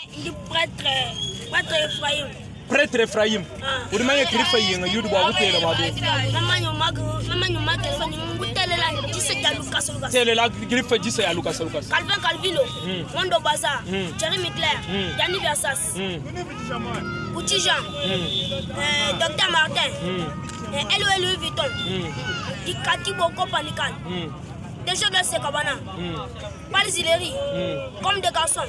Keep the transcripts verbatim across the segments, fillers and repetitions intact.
Du prêtre, prêtre Ephraim. Prêtre Ephraim. Vous demandez que Ephraim, il y a du bois, vous avez Maman, you mag, maman, you mag, vous telle la dix à Lucas Lucas. C'est la griffe dix à Lucas Lucas. Calvin Calvino, Mondo Baza, Jeremy Claire, Yanni Versas, Bouti Jean, Docteur Martin, Elo Elo Vuitton, Dikati Boko Panikan. Des jeux de Sekabana, Palzileri, comme des garçons,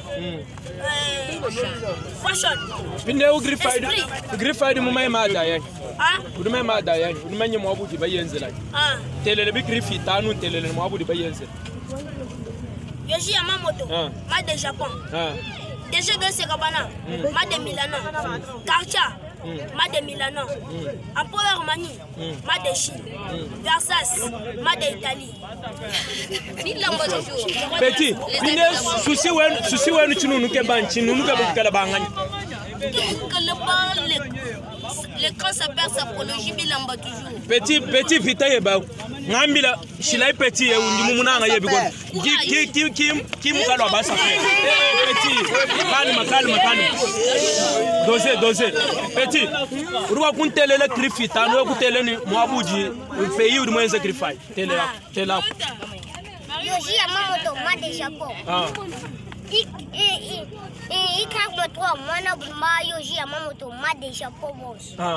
fashion. Pindé ou Griffide, Griffide, Moumay Madayan. Ah, vous demandez Madayan, vous demandez moi vous de Bayenzel. Ah, télé le Griffith, Tanou, télé le moi vous de Bayenzel. Yoji Yamamoto, ma de Japon. Des jeux de Sekabana, ma de Milano, Karcha. Ma de Milano, Empereur Romani, ma de Chine, Versas, ma de Italie. Petit, souci ou souci ou nous nous nous nous nous l'écran s'appelle sapologie bilamba toujours. Petit, petit, vite, Nambila, Shilai Petit, et Mumuna, qui qui qui qui m'a la basse. Petit, calme, calme, calme. Dosé, dosé. Petit, Roi Kuntele le Griffith, un autre télé, moi, Boudi, le pays où moins sacrifice. Télé là, télé là. Yoji Yamamoto, ma de Japon. Ah. Il craque trois, moi, ma Yoji Yamamoto, ma de Japon. Ah.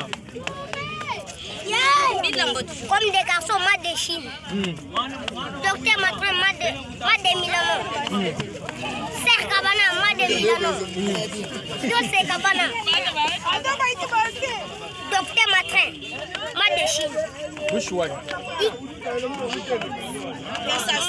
Comme des garçons, ma de Chine. Docteur Matran, ma de, ma de Milano. Serre Cabana, ma de Milano. Dosé Cabana. Docteur Matran, ma de Chine. Which one?